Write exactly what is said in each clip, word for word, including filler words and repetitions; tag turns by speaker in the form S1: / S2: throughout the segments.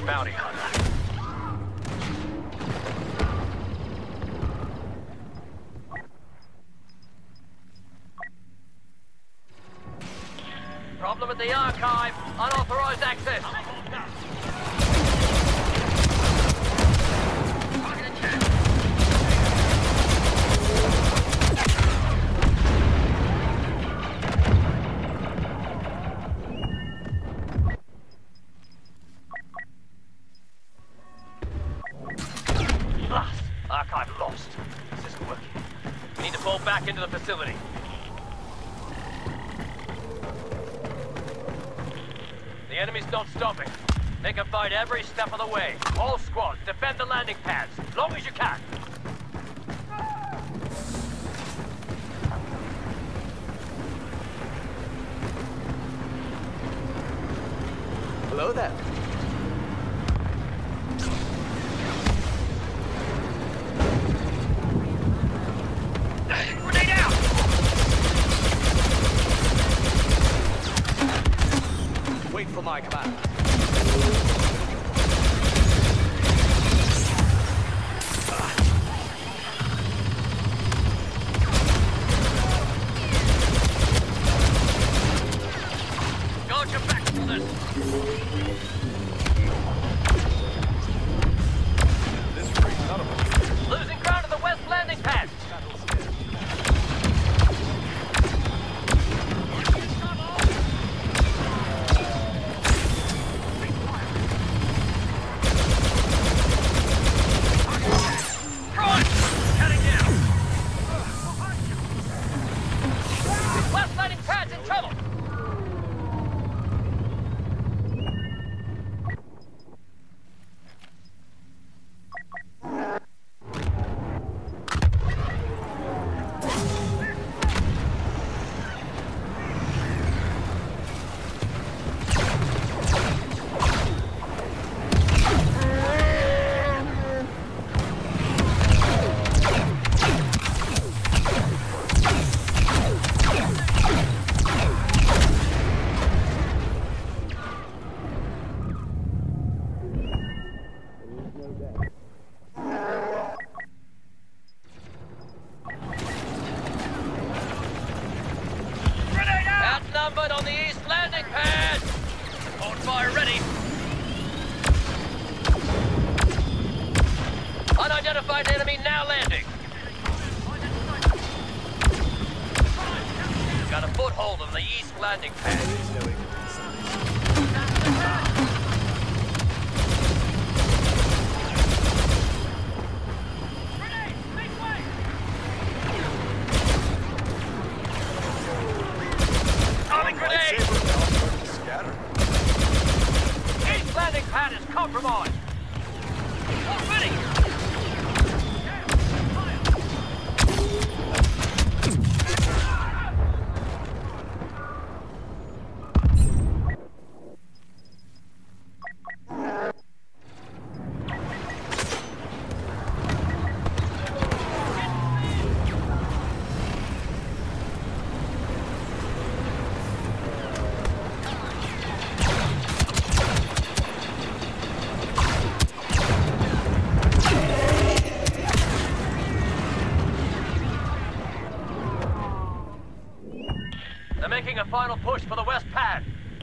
S1: bounty hunter. Problem at the archive. Unauthorized access. Archive lost. This isn't working. We need to fall back into the facility. The enemy's not stopping. They can fight every step of the way. All squads, defend the landing pads, as long as you can.
S2: Hello there.
S1: Grenade out!
S2: Wait for my command.
S1: Guard your back for this.
S2: This freak, none of us.
S1: Losing ground at the west landing pad. Outnumbered on the east landing pad! On fire ready! Unidentified enemy now landing! Got a foothold on the east landing pad. East landing pad is compromised. Ready. They're making a final push for the west pad.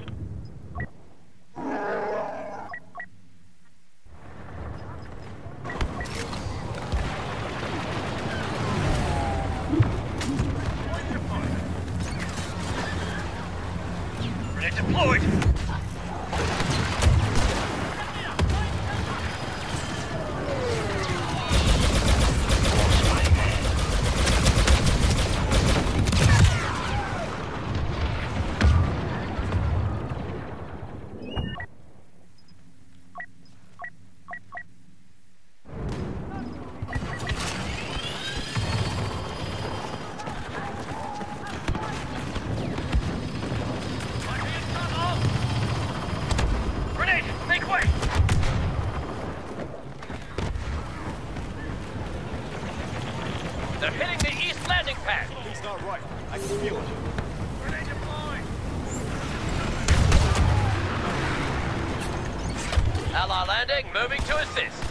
S1: Grenade deployed. Missile landing, moving to assist.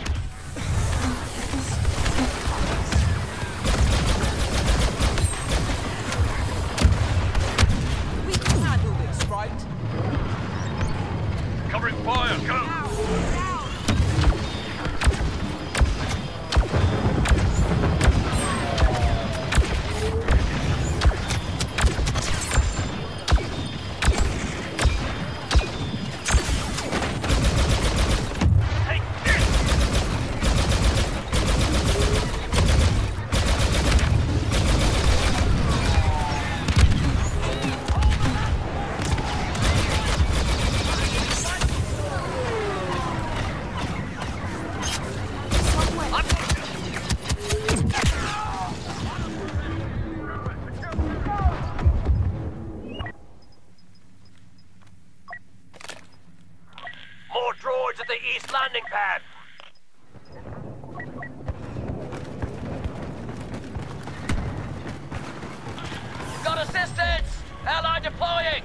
S3: We can handle this, right?
S1: Covering fire, go! At the east landing pad. Got assistance! Ally deploying!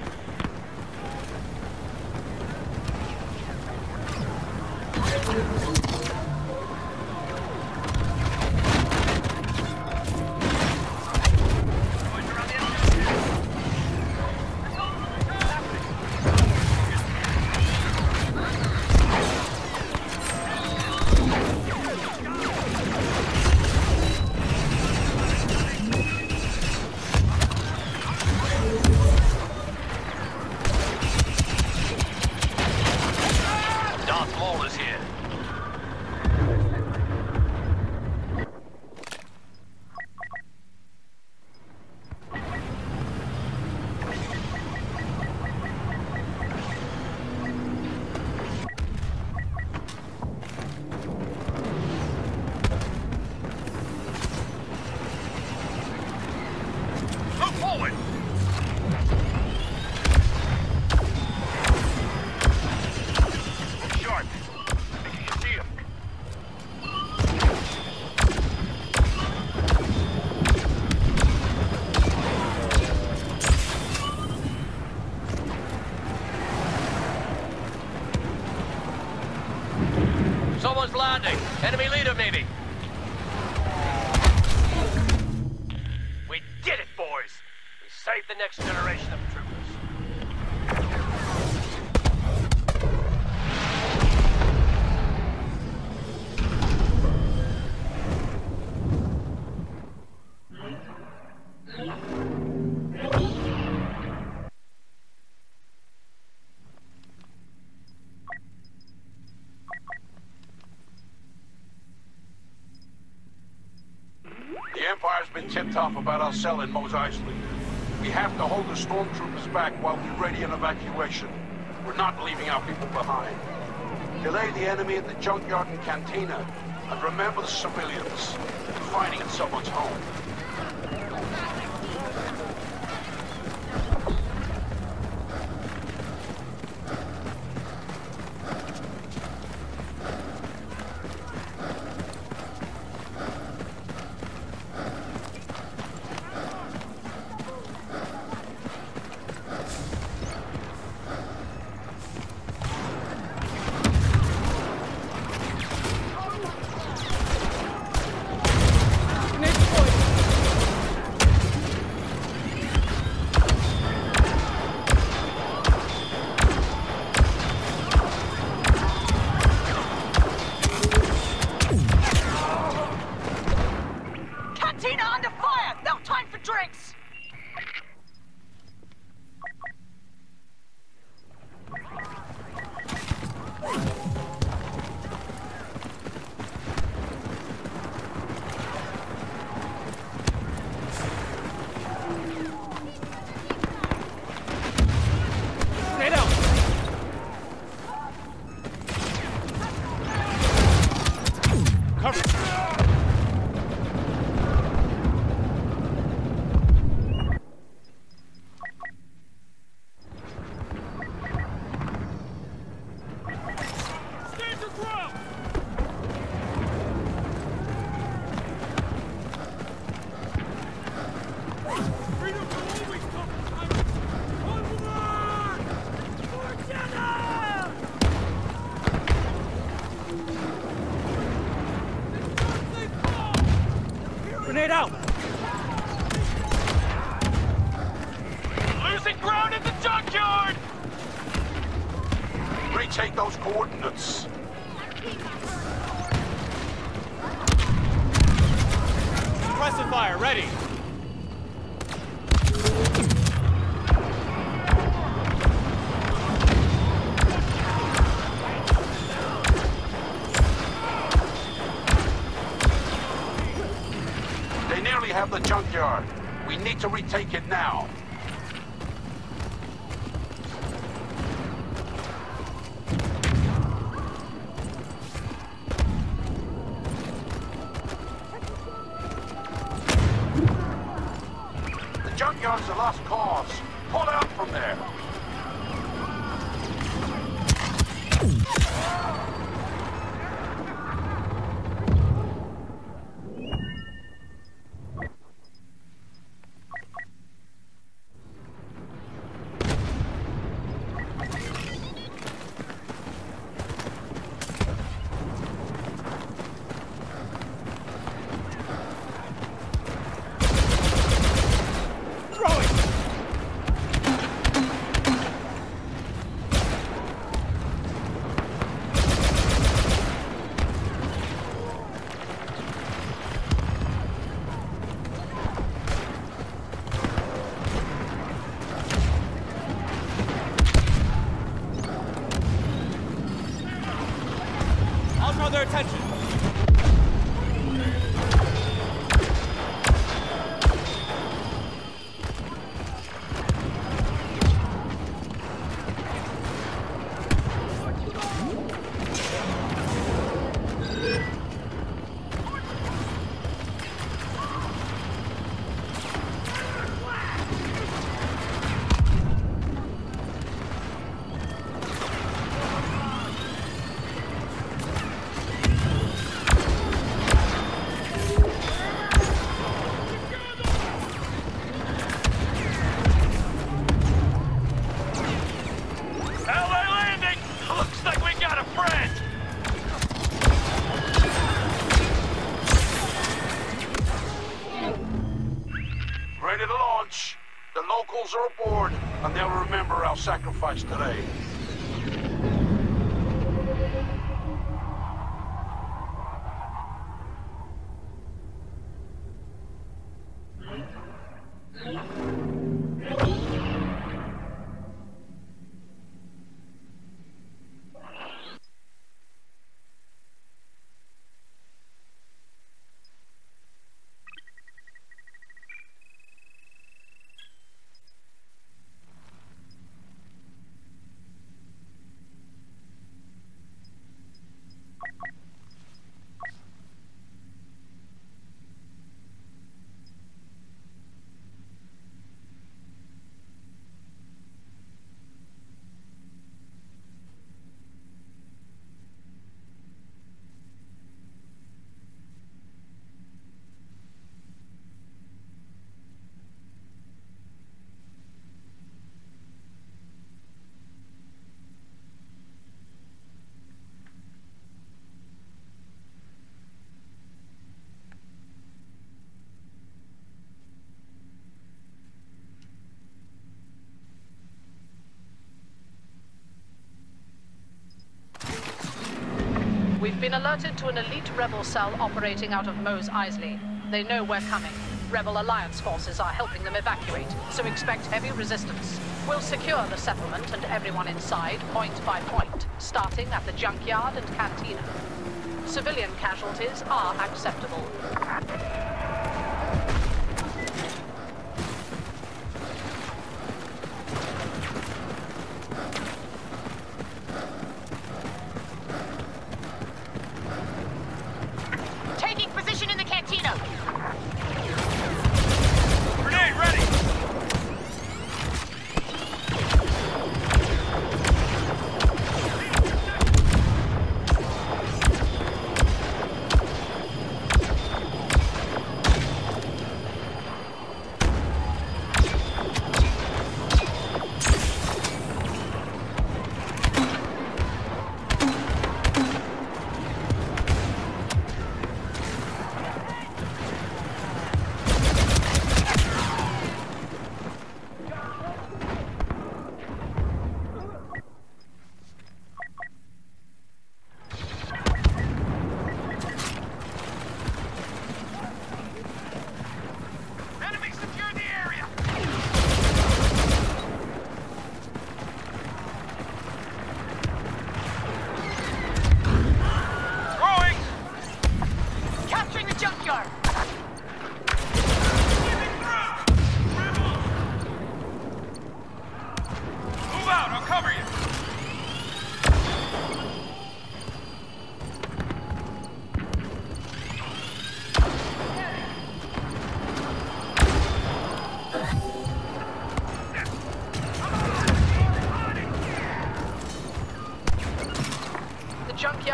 S1: Someone's landing. Enemy leader, maybe. We did it, boys. We saved the next generation of troopers.
S4: The Empire's been tipped off about our cell in Mos Eisley. We have to hold the stormtroopers back while we ready an evacuation. We're not leaving our people behind. Delay the enemy at the junkyard and cantina. And remember the civilians. You're fighting in someone's home. retake those coordinates.
S2: Suppressive fire, ready.
S4: They nearly have the junkyard. We need to retake it now. The junkyard's a lost cause. Pull out from there.
S2: Their attention. Ready to launch. The locals are aboard, and they'll remember our sacrifice today.
S5: We've been alerted to an elite rebel cell operating out of Mos Eisley. They know we're coming. Rebel Alliance forces are helping them evacuate, so expect heavy resistance. We'll secure the settlement and everyone inside, point by point, starting at the junkyard and cantina. Civilian casualties are acceptable.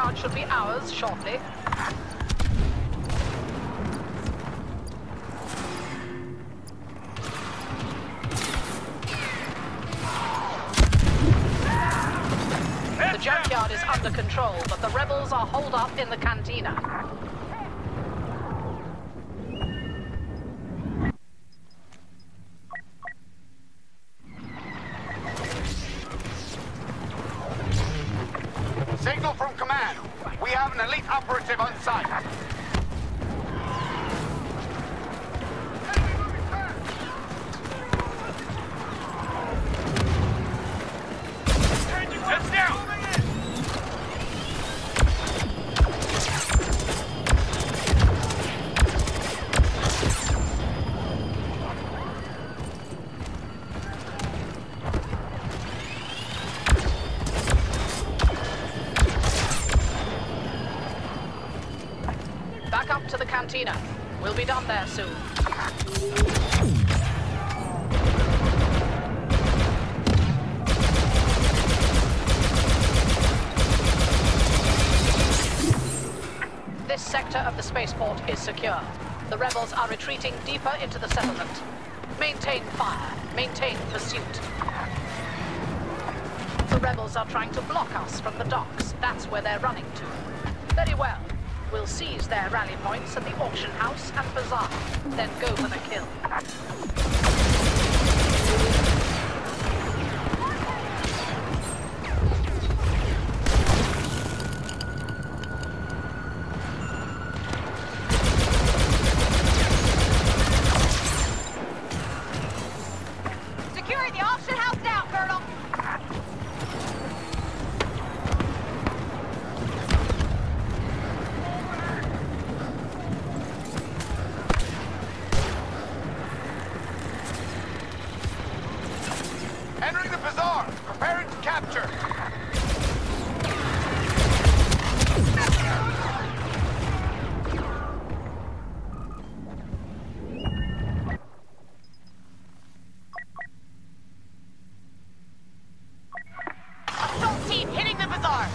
S5: junkyard should be ours shortly. The junkyard is under control, but the rebels are holed up in the cantina.
S6: Signal from command. We have an elite operative on site.
S2: Heads down!
S5: Back up to the cantina. We'll be done there soon. This sector of the spaceport is secure. The rebels are retreating deeper into the settlement. Maintain fire. Maintain pursuit. The rebels are trying to block us from the docks. That's where they're running to. Very well. We'll seize their rally points at the auction house and bazaar, then go for the kill.
S7: Securing the auction house now, Colonel!
S6: Entering the bazaar. Preparing to capture.
S7: Assault team hitting the bazaar!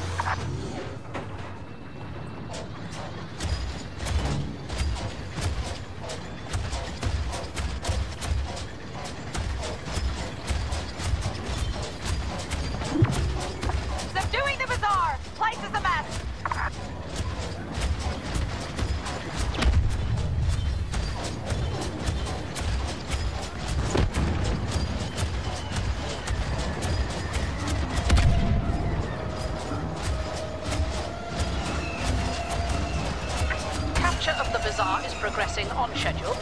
S7: Subduing the bazaar! Place is a mess!
S5: Capture of the bazaar is progressing on schedule.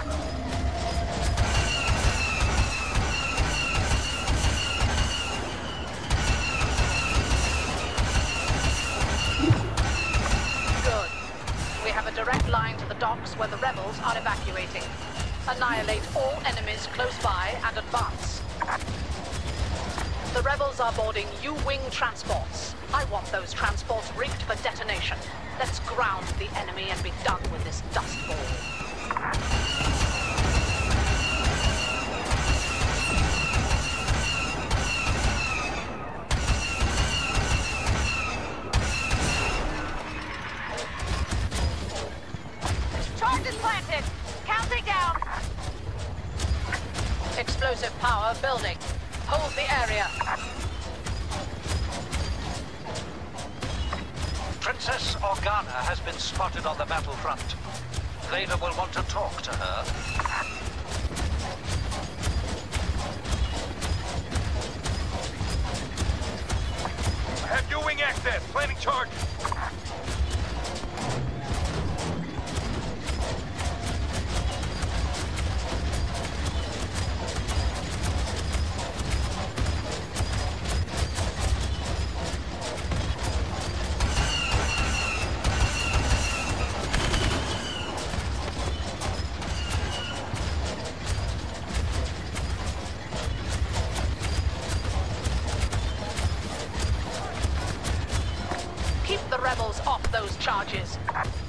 S5: Good. We have a direct line to the docks where the rebels are evacuating. Annihilate all enemies close by and advance. The rebels are boarding U-wing transports. I want those transports rigged for detonation. Let's ground the enemy and be done with this dust ball.
S7: Charge is planted! Counting down!
S5: Explosive power building. Hold the area.
S1: Princess Organa has been spotted on the battlefront. Vader will want to talk to her.
S2: I have U-wing access. Planning charge.
S5: Keep the rebels off those charges.